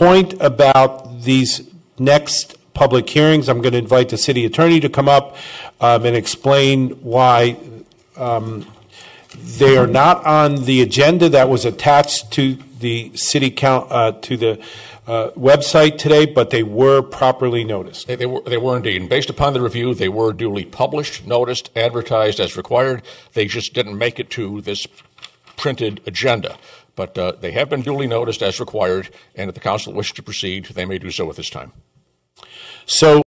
point about these next public hearings, I'm going to invite the city attorney to come up and explain why they are not on the agenda that was attached to the city to the website today, but they were properly noticed. They were indeed. And based upon the review, they were duly published, noticed, advertised as required. They just didn't make it to this printed agenda. But they have been duly noticed as required, and if the council wishes to proceed, they may do so at this time. So